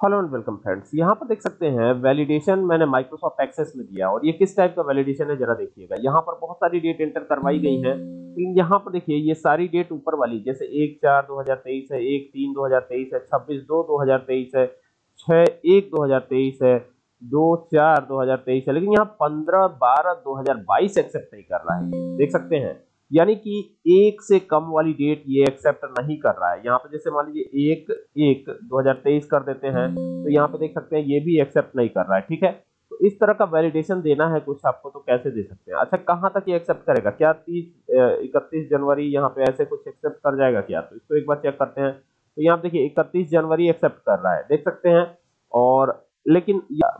Hello and welcome friends. यहाँ पर देख सकते हैं वैलिडेशन मैंने माइक्रोसॉफ्ट एक्सेस में दिया और ये किस टाइप का वैलिडेशन है जरा देखिएगा। यहाँ पर बहुत सारी डेट एंटर करवाई गई है, लेकिन यहाँ पर देखिए ये सारी डेट ऊपर वाली जैसे 1/4/2023 है, 1/3/2023 है, 26/2/2023 है, 6/1/2023 है, 2/4/2023 है, लेकिन यहाँ 15/12/2022 एक्सेप्ट नहीं कर रहा है। ये देख सकते हैं, यानी कि एक से कम वाली डेट ये एक्सेप्ट नहीं कर रहा है। यहाँ पे जैसे मान लीजिए 1/1/2023 कर देते हैं तो यहाँ पे देख सकते हैं ये भी एक्सेप्ट नहीं कर रहा है। ठीक है, तो इस तरह का वैलिडेशन देना है कुछ आपको तो कैसे दे सकते हैं। अच्छा, कहाँ तक ये एक्सेप्ट करेगा? क्या 31 जनवरी यहाँ पे ऐसे कुछ एक्सेप्ट कर जाएगा क्या? तो इसको एक बार चेक करते हैं। तो यहाँ पे देखिए 31 जनवरी एक्सेप्ट कर रहा है, देख सकते हैं। और लेकिन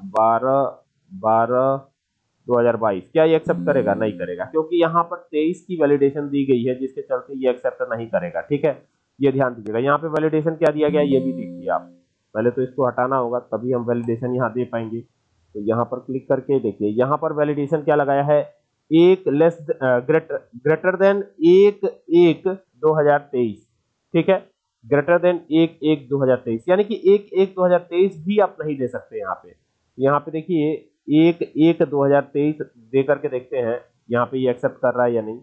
12/12/2022 क्या ये एक्सेप्ट करेगा? नहीं करेगा, क्योंकि यहाँ पर 23 की वैलिडेशन दी गई है जिसके चलते ये एक्सेप्ट नहीं करेगा। ठीक है, ये ध्यान दीजिएगा। यहाँ पे वैलिडेशन क्या दिया गया ये भी देखिए आप। पहले तो इसको हटाना होगा तभी हम वैलिडेशन यहाँ दे पाएंगे। तो यहाँ पर क्लिक करके देखिए, यहाँ पर वैलिडेशन क्या लगाया है? एक लेस ग्रेटर देन 1/1/2023। ठीक है, ग्रेटर देन 1/1/2023, यानी कि 1/1/2023 भी आप नहीं दे सकते। यहाँ पे देखिए 1/1/2023 दे करके देखते हैं यहाँ पे ये एक्सेप्ट कर रहा है या नहीं।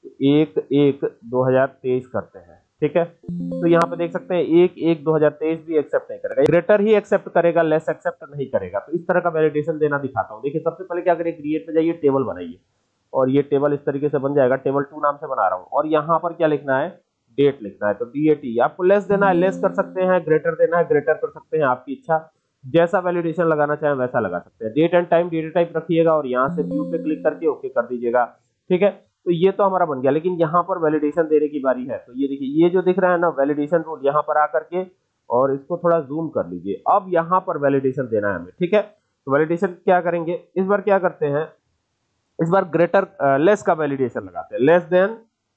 1/1/2023 करते हैं। ठीक है, तो यहाँ पे देख सकते हैं 1/1/2023 भी एक्सेप्ट नहीं करेगा, ग्रेटर ही एक्सेप्ट करेगा, लेस एक्सेप्ट नहीं करेगा। तो इस तरह का वैलिडेशन देना दिखाता हूँ। देखिए सबसे पहले क्या करिए, क्रिएट पे जाइए, टेबल बनाइए और ये टेबल इस तरीके से बन जाएगा। टेबल 2 नाम से बना रहा हूँ और यहाँ पर क्या लिखना है? डेट लिखना है। तो DAT आपको लेस देना है लेस कर सकते हैं, ग्रेटर देना है ग्रेटर कर सकते हैं, आपकी इच्छा। जैसा वैलिडेशन लगाना चाहें वैसा लगा सकते हैं। Date and time data type रखिएगा और यहाँ से व्यू पे क्लिक करके ओके कर दीजिएगा। ठीक है, तो ये तो हमारा बन गया, लेकिन यहाँ पर वैलिडेशन देने की बारी है। तो ये देखिए, ये जो दिख रहा है ना वैलिडेशन रूल, यहाँ पर आकर के और इसको थोड़ा जूम कर लीजिए। अब यहाँ पर वैलिडेशन देना है हमें। ठीक है, तो वैलिडेशन क्या करेंगे इस बार? क्या करते हैं इस बार? ग्रेटर लेस का वैलिडेशन लगाते हैं। लेस देन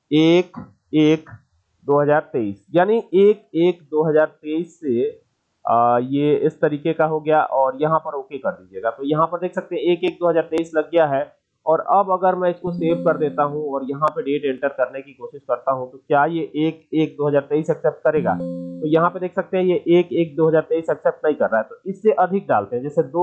1/1/2023, यानी 1/1/2023 से ये इस तरीके का हो गया और यहाँ पर ओके कर दीजिएगा। तो यहाँ पर देख सकते हैं 1/1/2023 लग गया है। और अब अगर मैं इसको सेव कर देता हूँ और यहाँ पे डेट एंटर करने की कोशिश करता हूँ तो क्या ये 1/1/2023 एक्सेप्ट करेगा? तो यहाँ पे देख सकते हैं ये 1/1/2023 एक्सेप्ट नहीं कर रहा है। तो इससे अधिक डालते हैं, जैसे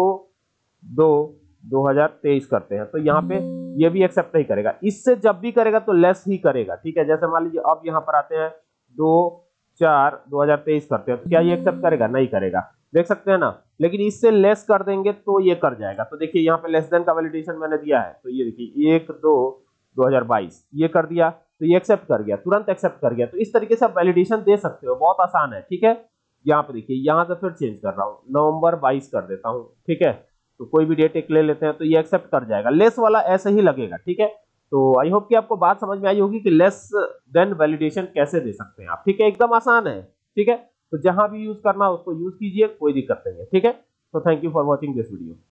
2/2/2023 करते हैं, तो यहाँ पे ये भी एक्सेप्ट नहीं करेगा। इससे जब भी करेगा तो लेस ही करेगा। ठीक है, जैसे मान लीजिए अब यहाँ पर आते हैं 2/4/2023 करते हैं, तो क्या ये एक्सेप्ट करेगा? नहीं करेगा, देख सकते हैं ना। लेकिन इससे लेस कर देंगे तो ये कर जाएगा। तो देखिए यहाँ पे लेस देन का वैलिडेशन मैंने दिया है, तो ये देखिए 1/2/2022 ये कर दिया, तो ये एक्सेप्ट कर गया, तुरंत एक्सेप्ट कर गया। तो इस तरीके से आप वैलिडेशन दे सकते हो, बहुत आसान है। ठीक है, यहाँ पे देखिए, यहाँ से फिर चेंज कर रहा हूँ, नवंबर 22 कर देता हूँ। ठीक है, तो कोई भी डेट एक ले लेते हैं तो ये एक्सेप्ट कर जाएगा। लेस वाला ऐसे ही लगेगा। ठीक है, तो आई होप कि आपको बात समझ में आई होगी कि लेस देन वैलिडेशन कैसे दे सकते हैं आप। ठीक है, एकदम आसान है। ठीक है, तो जहां भी यूज करना उसको यूज कीजिए, कोई दिक्कत नहीं है। ठीक है, तो thank you for watching this video.